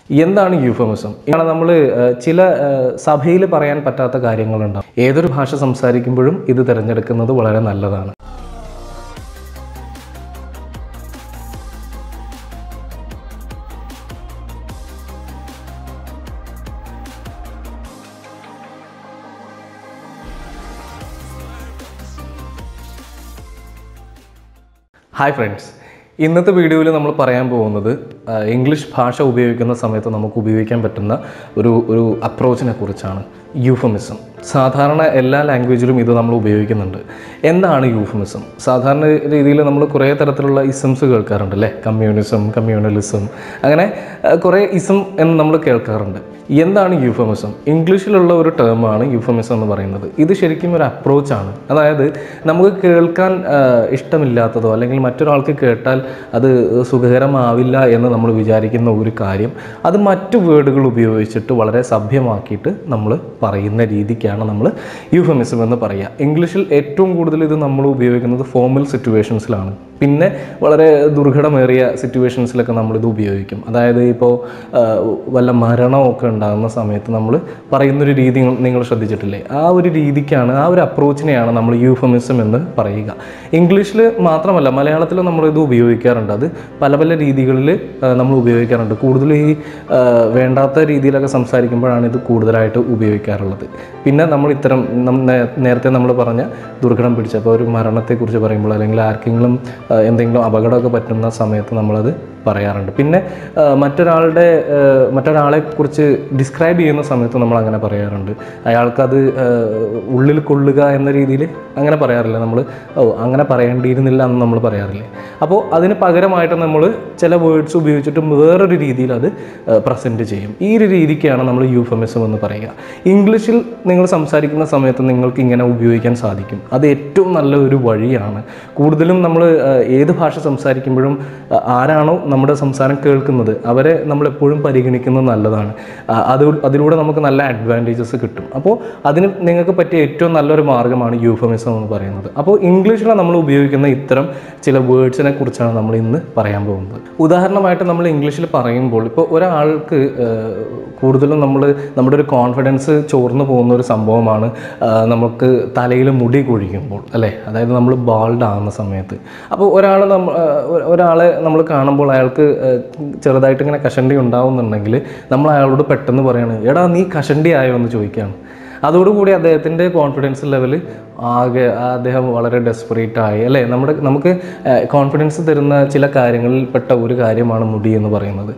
എന്താണ് യൂഫമിസം? നമ്മൾ ചില സഭയിൽ പറയാൻ പറ്റാത്ത കാര്യങ്ങളുണ്ടാവും. ഏതൊരു ഭാഷ സംസാരിക്കുമ്പോഴും ഇത് തിരഞ്ഞെടുക്കുന്നത് വളരെ നല്ലതാണ്. ഹായ് ഫ്രണ്ട്സ്, ഇന്നത്തെ വീഡിയോയിൽ നമ്മൾ പറയാൻ പോകുന്നത് ഇംഗ്ലീഷ് ഭാഷ ഉപയോഗിക്കുന്ന സമയത്ത് നമുക്ക് ഉപയോഗിക്കാൻ പറ്റുന്ന ഒരു അപ്രോച്ചിനെ കുറിച്ചാണ്. യൂഫമിസം. സാധാരണ എല്ലാ ലാംഗ്വേജിലും ഇത് നമ്മൾ ഉപയോഗിക്കുന്നുണ്ട്. എന്താണ് യൂഫമിസം? സാധാരണ രീതിയിൽ നമ്മൾ കുറേ തരത്തിലുള്ള ഇസംസ് കേൾക്കാറുണ്ട് അല്ലേ? കമ്മ്യൂണിസം, കമ്മ്യൂണലിസം, അങ്ങനെ കുറേ ഇസം എന്ന് നമ്മൾ കേൾക്കാറുണ്ട്. എന്താണ് യൂഫമിസം? ഇംഗ്ലീഷിലുള്ള ഒരു ടേമാണ് യൂഫമിസം എന്ന് പറയുന്നത്. ഇത് ശരിക്കും ഒരു അപ്രോച്ചാണ്. അതായത് നമുക്ക് കേൾക്കാൻ ഇഷ്ടമില്ലാത്തതോ അല്ലെങ്കിൽ മറ്റൊരാൾക്ക് കേട്ടാൽ അത് സുഖകരമാവില്ല എന്ന് നമ്മൾ വിചാരിക്കുന്ന ഒരു കാര്യം അത് മറ്റു വേർഡുകൾ ഉപയോഗിച്ചിട്ട് വളരെ സഭ്യമാക്കിയിട്ട് നമ്മൾ പറയുന്ന രീതിക്കാണ് നമ്മൾ യൂഫമിസം എന്ന് പറയുക. ഇംഗ്ലീഷിൽ ഏറ്റവും കൂടുതൽ ഇത് നമ്മൾ ഉപയോഗിക്കുന്നത് ഫോർമൽ സിറ്റുവേഷൻസിലാണ്. പിന്നെ വളരെ ദുർഘടമേറിയ സിറ്റുവേഷൻസിലൊക്കെ നമ്മളിത് ഉപയോഗിക്കും. അതായത് ഇപ്പോൾ വല്ല മരണമൊക്കെ ഉണ്ടാകുന്ന സമയത്ത് നമ്മൾ പറയുന്നൊരു രീതി നിങ്ങൾ ശ്രദ്ധിച്ചിട്ടില്ലേ? ആ ഒരു രീതിക്കാണ്, ആ ഒരു അപ്രോച്ചിനെയാണ് നമ്മൾ യൂഫമിസം എന്ന് പറയുക. ഇംഗ്ലീഷിൽ മാത്രമല്ല, മലയാളത്തിൽ നമ്മളിത് ഉപയോഗിക്കാറുണ്ട്. അത് പല പല രീതികളിൽ നമ്മൾ ഉപയോഗിക്കാറുണ്ട്. കൂടുതൽ ഈ വേണ്ടാത്ത രീതിയിലൊക്കെ സംസാരിക്കുമ്പോഴാണ് ഇത് കൂടുതലായിട്ട് ഉപയോഗിക്കാറുള്ളത്. പിന്നെ നമ്മൾ ഇത്തരം നേരത്തെ നമ്മൾ പറഞ്ഞ ദുർഘടം പിടിച്ചപ്പോൾ ഒരു മരണത്തെക്കുറിച്ച് പറയുമ്പോൾ അല്ലെങ്കിൽ ആർക്കെങ്കിലും എന്തെങ്കിലും അപകടമൊക്കെ പറ്റുന്ന സമയത്ത് നമ്മളത് പറയാറുണ്ട്. പിന്നെ മറ്റൊരാളെ കുറിച്ച് ഡിസ്ക്രൈബ് ചെയ്യുന്ന സമയത്ത് നമ്മൾ അങ്ങനെ പറയാറുണ്ട്. അയാൾക്കത് ഉള്ളിൽ കൊള്ളുക എന്ന രീതിയിൽ അങ്ങനെ പറയാറില്ല. നമ്മൾ അങ്ങനെ പറയേണ്ടിയിരുന്നില്ല എന്ന് നമ്മൾ പറയാറില്ലേ? അപ്പോൾ അതിന് പകരമായിട്ട് നമ്മൾ ചില വേർഡ്സ് ഉപയോഗിച്ചിട്ട് വേറൊരു രീതിയിൽ അത് പ്രസൻറ്റ് ചെയ്യും. ഈ ഒരു രീതിക്കാണ് നമ്മൾ യൂഫമിസം എന്ന് പറയുക. ഇംഗ്ലീഷിൽ നിങ്ങൾ സംസാരിക്കുന്ന സമയത്ത് നിങ്ങൾക്ക് ഇങ്ങനെ ഉപയോഗിക്കാൻ സാധിക്കും. അത് ഏറ്റവും നല്ലൊരു വഴിയാണ്. കൂടുതലും നമ്മൾ ഏത് ഭാഷ സംസാരിക്കുമ്പോഴും ആരാണോ നമ്മുടെ സംസാരം കേൾക്കുന്നത് അവരെ നമ്മളെപ്പോഴും പരിഗണിക്കുന്നത് നല്ലതാണ്. അതിലൂടെ നമുക്ക് നല്ല അഡ്വാൻറ്റേജസ് കിട്ടും. അപ്പോൾ അതിന് നിങ്ങൾക്ക് പറ്റിയ ഏറ്റവും നല്ലൊരു മാർഗ്ഗമാണ് യൂഫമിസം എന്ന് പറയുന്നത്. അപ്പോൾ ഇംഗ്ലീഷിൽ നമ്മൾ ഉപയോഗിക്കുന്ന ഇത്തരം ചില വേർഡ്സിനെ കുറിച്ചാണ് നമ്മൾ ഇന്ന് പറയാൻ പോകുന്നത്. ഉദാഹരണമായിട്ട് നമ്മൾ ഇംഗ്ലീഷിൽ പറയുമ്പോൾ ഇപ്പോൾ ഒരാൾക്ക് കൂടുതലും നമ്മുടെ ഒരു കോൺഫിഡൻസ് ചോർന്നു പോകുന്ന ഒരു സംഭവമാണ് നമുക്ക് തലയിൽ മുടി കൊഴിക്കുമ്പോൾ അല്ലേ? അതായത് നമ്മൾ ബാൾഡ് ആകുന്ന സമയത്ത്. അപ്പോൾ ഒരാളെ നമ്മൾ കാണുമ്പോൾ അയാൾക്ക് ചെറുതായിട്ട് ഇങ്ങനെ കഷണ്ടി ഉണ്ടാവുന്നുണ്ടെങ്കിൽ നമ്മൾ അയാളോട് പെട്ടെന്ന് പറയാണ്, എടാ നീ കഷണ്ടി ആയോ എന്ന് ചോദിക്കുകയാണ്. അതോടുകൂടി അദ്ദേഹത്തിൻ്റെ കോൺഫിഡൻസ് ലെവൽ അദ്ദേഹം വളരെ ഡെസ്പറേറ്റ് ആയി അല്ലേ? നമുക്ക് കോൺഫിഡൻസ് തരുന്ന ചില കാര്യങ്ങളിൽ പെട്ട ഒരു കാര്യമാണ് മുടി എന്ന് പറയുന്നത്.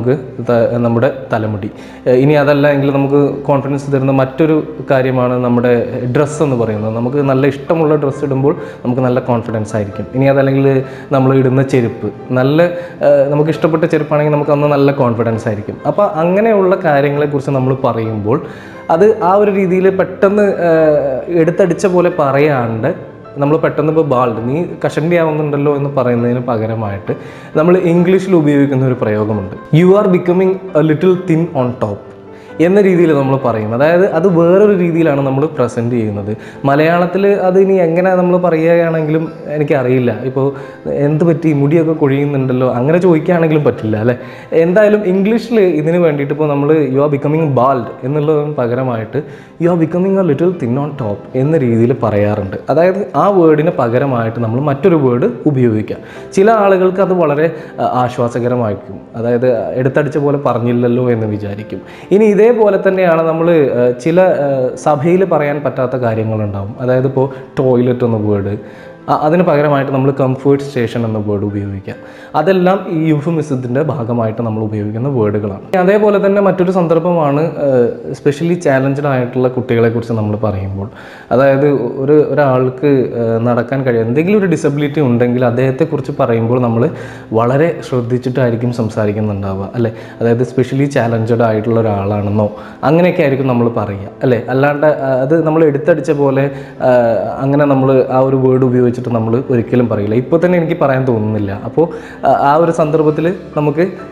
നമ്മുടെ തലമുടി. ഇനി അതല്ല എങ്കിൽ നമുക്ക് കോൺഫിഡൻസ് തരുന്ന മറ്റൊരു കാര്യമാണ് നമ്മുടെ ഡ്രസ്സ് എന്ന് പറയുന്നത്. നമുക്ക് നല്ല ഇഷ്ടമുള്ള ഡ്രസ്സ് ഇടുമ്പോൾ നമുക്ക് നല്ല കോൺഫിഡൻസ് ആയിരിക്കും. ഇനി അതല്ലെങ്കിൽ നമ്മൾ ഇടുന്ന ചെരുപ്പ് നമുക്ക് ഇഷ്ടപ്പെട്ട ചെരുപ്പാണെങ്കിൽ നമുക്ക് അന്ന് നല്ല കോൺഫിഡൻസ് ആയിരിക്കും. അപ്പോൾ അങ്ങനെയുള്ള കാര്യങ്ങളെക്കുറിച്ച് നമ്മൾ പറയുമ്പോൾ അത് ആ ഒരു രീതിയിൽ പെട്ടെന്ന് എടുത്തടിച്ച പോലെ പറയാണ്ട് നമ്മൾ പെട്ടെന്ന് ഇപ്പോൾ ബാൾഡ് നീ കഷണ്ടി ആവുന്നുണ്ടല്ലോ എന്ന് പറയുന്നതിന് പകരമായിട്ട് നമ്മൾ ഇംഗ്ലീഷിൽ ഉപയോഗിക്കുന്ന ഒരു പ്രയോഗമുണ്ട്. You are becoming a little thin on top എന്ന രീതിയിൽ നമ്മൾ പറയും. അതായത് അത് വേറൊരു രീതിയിലാണ് നമ്മൾ പ്രസൻറ്റ് ചെയ്യുന്നത്. മലയാളത്തിൽ അത് ഇനി എങ്ങനെ നമ്മൾ പറയുകയാണെങ്കിലും എനിക്കറിയില്ല. ഇപ്പോൾ എന്ത് പറ്റി മുടിയൊക്കെ കൊഴിയുന്നുണ്ടല്ലോ അങ്ങനെ ചോദിക്കുകയാണെങ്കിലും പറ്റില്ല അല്ലേ? എന്തായാലും ഇംഗ്ലീഷിൽ ഇതിന് വേണ്ടിയിട്ട് ഇപ്പോൾ നമ്മൾ യു ആർ ബിക്കമിങ് ബാൾഡ് എന്നുള്ളതിന് പകരമായിട്ട് you are becoming a little thin on top എന്ന രീതിയിൽ പറയാറുണ്ട്. അതായത് ആ വേർഡിന് പകരമായിട്ട് നമ്മൾ മറ്റൊരു വേർഡ് ഉപയോഗിക്കാം. ചില ആളുകൾക്ക് അത് വളരെ ആശ്വാസകരമായിരിക്കും. അതായത് എടുത്തടിച്ച പോലെ പറഞ്ഞില്ലല്ലോ എന്ന് വിചാരിക്കും. ഇനി ഇതേപോലെ തന്നെയാണ് നമ്മൾ ചില സഭയിൽ പറയാൻ പറ്റാത്ത കാര്യങ്ങളുണ്ടാവും. അതായത് ഇപ്പോൾ ടോയ്ലറ്റ് എന്ന വേർഡ്, അതിന് പകരമായിട്ട് നമ്മൾ കംഫേർട്ട് സ്റ്റേഷൻ എന്ന വേർഡ് ഉപയോഗിക്കുക. അതെല്ലാം ഈ യൂഫമിസത്തിൻ്റെ ഭാഗമായിട്ട് നമ്മൾ ഉപയോഗിക്കുന്ന വേർഡുകളാണ്. അതേപോലെ തന്നെ മറ്റൊരു സന്ദർഭമാണ് സ്പെഷ്യലി ചാലഞ്ച്ഡ് ആയിട്ടുള്ള കുട്ടികളെക്കുറിച്ച് നമ്മൾ പറയുമ്പോൾ. അതായത് ഒരാൾക്ക് നടക്കാൻ കഴിയും, എന്തെങ്കിലും ഒരു ഡിസബിലിറ്റി ഉണ്ടെങ്കിൽ അദ്ദേഹത്തെക്കുറിച്ച് പറയുമ്പോൾ നമ്മൾ വളരെ ശ്രദ്ധിച്ചിട്ടായിരിക്കും സംസാരിക്കുന്നുണ്ടാവുക അല്ലേ? അതായത് സ്പെഷ്യലി ചാലഞ്ച്ഡ് ആയിട്ടുള്ള ഒരാളാണെന്നോ അങ്ങനെയൊക്കെ ആയിരിക്കും നമ്മൾ പറയുക അല്ലേ? അല്ലാണ്ട് അത് നമ്മൾ എടുത്തടിച്ച പോലെ അങ്ങനെ നമ്മൾ ആ ഒരു വേർഡ് ഉപയോഗിച്ച് നമ്മൾ ഒരിക്കലും പറയില്ല. ഇപ്പോൾ തന്നെ എനിക്ക് പറയാൻ തോന്നുന്നില്ല. അപ്പോൾ ആ ഒരു സന്ദർഭത്തിൽ നമുക്ക്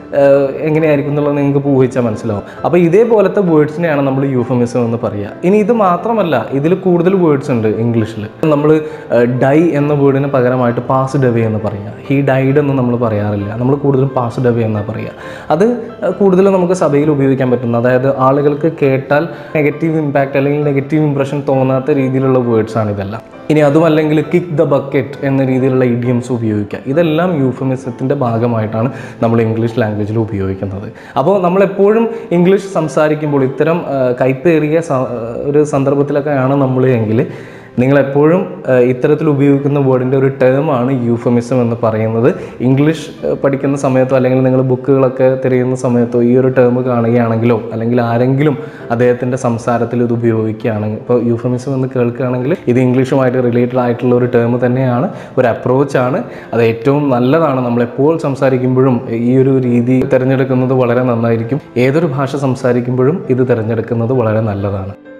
എങ്ങനെയായിരിക്കും എന്നുള്ളത് നിങ്ങൾക്ക് ഊഹിച്ചാൽ മനസ്സിലാവും. അപ്പോൾ ഇതേപോലത്തെ വേർഡ്സിനെയാണ് നമ്മൾ യൂഫമിസം എന്ന് പറയുക. ഇനി ഇത് മാത്രമല്ല, ഇതിൽ കൂടുതൽ വേർഡ്സ് ഉണ്ട് ഇംഗ്ലീഷിൽ. നമ്മൾ ഡൈ എന്ന വേർഡിന് പകരമായിട്ട് പാസ്ഡ് അവേ എന്ന് പറയുക. ഹി ഡൈഡ് എന്ന് നമ്മൾ പറയാറില്ല, നമ്മൾ കൂടുതലും പാസ്ഡ് അവേ എന്നാണ് പറയുക. അത് കൂടുതലും നമുക്ക് സഭയിൽ ഉപയോഗിക്കാൻ പറ്റുന്ന, അതായത് ആളുകൾക്ക് കേട്ടാൽ നെഗറ്റീവ് ഇമ്പാക്റ്റ് അല്ലെങ്കിൽ നെഗറ്റീവ് ഇംപ്രഷൻ തോന്നാത്ത രീതിയിലുള്ള വേർഡ്സാണ് ഇതെല്ലാം. ഇനി അതുമല്ലെങ്കിൽ കിക്ക് ദ ബക്കറ്റ് എന്ന രീതിയിലുള്ള ഇഡിയംസ് ഉപയോഗിക്കുക. ഇതെല്ലാം യൂഫമിസത്തിൻ്റെ ഭാഗമായിട്ടാണ് നമ്മൾ ഇംഗ്ലീഷ് ലാംഗ്വേജിൽ ഉപയോഗിക്കുന്നത്. അപ്പോൾ നമ്മളെപ്പോഴും ഇംഗ്ലീഷ് സംസാരിക്കുമ്പോൾ ഇത്തരം കൈപ്പേറിയ ഒരു സന്ദർഭത്തിലൊക്കെയാണ് നമ്മൾ എങ്കിൽ നിങ്ങളെപ്പോഴും ഇത്തരത്തിൽ ഉപയോഗിക്കുന്ന വേർഡിൻ്റെ ഒരു ടേമാണ് യൂഫമിസം എന്ന് പറയുന്നത്. ഇംഗ്ലീഷ് പഠിക്കുന്ന സമയത്തോ അല്ലെങ്കിൽ നിങ്ങൾ ബുക്കുകളൊക്കെ തിരയുന്ന സമയത്തോ ഈ ഒരു ടേം കാണുകയാണെങ്കിലോ അല്ലെങ്കിൽ ആരെങ്കിലും അദ്ദേഹത്തിൻ്റെ സംസാരത്തിൽ ഇത് ഉപയോഗിക്കുകയാണെങ്കിൽ, ഇപ്പോൾ യൂഫമിസം എന്ന് കേൾക്കുകയാണെങ്കിൽ ഇത് ഇംഗ്ലീഷുമായിട്ട് റിലേറ്റഡ് ആയിട്ടുള്ള ഒരു ടേം തന്നെയാണ്, ഒരു അപ്രോച്ചാണ്. അത് ഏറ്റവും നല്ലതാണ്. നമ്മളെപ്പോൾ സംസാരിക്കുമ്പോഴും ഈ ഒരു രീതി തിരഞ്ഞെടുക്കുന്നത് വളരെ നന്നായിരിക്കും. ഏതൊരു ഭാഷ സംസാരിക്കുമ്പോഴും ഇത് തിരഞ്ഞെടുക്കുന്നത് വളരെ നല്ലതാണ്.